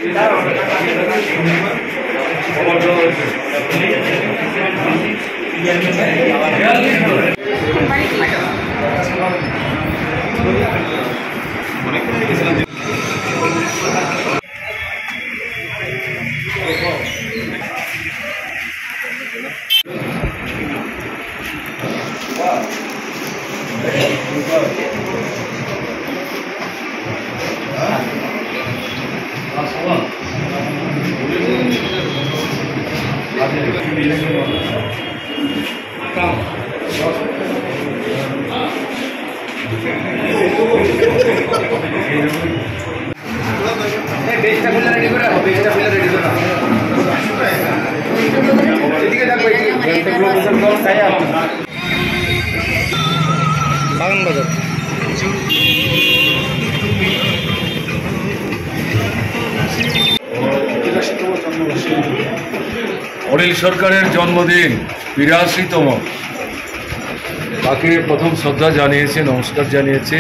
অনিল সরকারের জন্মদিন ৮২তম। তাকে প্রথম শ্রদ্ধা জানিয়েছে, নমস্কার জানিয়েছে,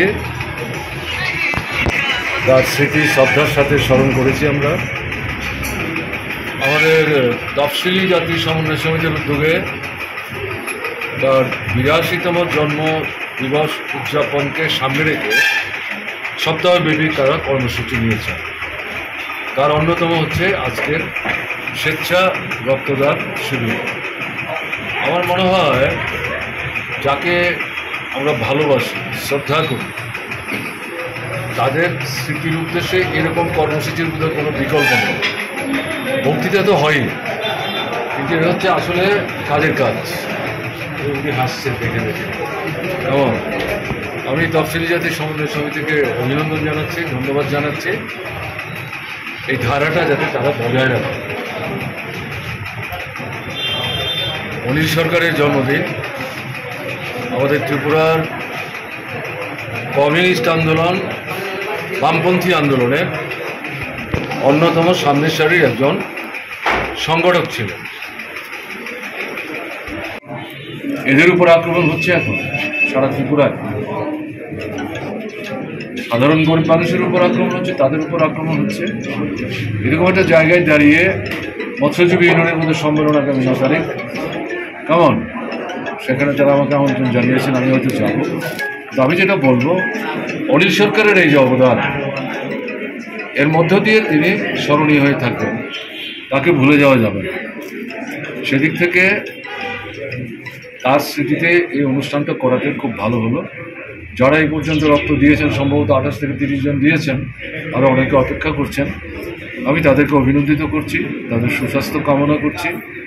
তার স্মৃতি শ্রদ্ধার সাথে স্মরণ করেছি আমরা। আমাদের তফসিলি জাতি সমন্বয় সমিতির উদ্যোগে তার ৮২তম জন্ম দিবস উদযাপনকে সামনে রেখে সপ্তাহব্যাপী তারা কর্মসূচি নিয়েছে। তার অন্যতম হচ্ছে আজকের স্বেচ্ছা রক্তদান শিবির। আমার মনে হয় যাকে আমরা ভালোবাসি, শ্রদ্ধা করি, তাদের স্মৃতির উদ্দেশ্যে এরকম কর্মসূচির মধ্যে কোনো বিকল্প নেই। বক্তৃতা তো হয়ই, কিন্তু এটা হচ্ছে আসলে কাজের কাজ। উনি হাসছে দেখে দেখে। এবং আমি তফসিলি জাতি সমন্বয় সমিতিকে অভিনন্দন জানাচ্ছি, ধন্যবাদ জানাচ্ছি। এই ধারাটা যাতে তারা বজায় রাখে। অনিল সরকারের জন্মদিন আমাদের ত্রিপুরার কমিউনিস্ট আন্দোলন, বামপন্থী আন্দোলনের অন্যতম সামনের সারির একজন সংগঠক ছিলেন। এদের উপর আক্রমণ হচ্ছে এখন সারা ত্রিপুরায়। সাধারণ গরিব মানুষের উপর আক্রমণ হচ্ছে, তাদের উপর আক্রমণ হচ্ছে। এরকম একটা জায়গায় দাঁড়িয়ে মৎস্যজীবী ইউনিয়নের মধ্যে সম্মেলন আগামী ৯ তারিখ, কেমন, সেখানে যারা আমাকে আমন্ত্রণ জানিয়েছেন আমি হয়তো যাব। তো আমি যেটা বলবো, অনিল সরকারের এই যে অবদান, এর মধ্য দিয়ে তিনি স্মরণীয় হয়ে থাকবেন, তাকে ভুলে যাওয়া যাবে না। সেদিক থেকে তার স্মৃতিতে এই অনুষ্ঠানটা করাতে খুব ভালো হলো। যারা এই পর্যন্ত রক্ত দিয়েছেন, সম্ভবত ২৮ থেকে ৩০ জন দিয়েছেন, আরও অনেকে অপেক্ষা করছেন, আমি তাদেরকে অভিনন্দিত করছি, তাদের সুস্বাস্থ্য কামনা করছি।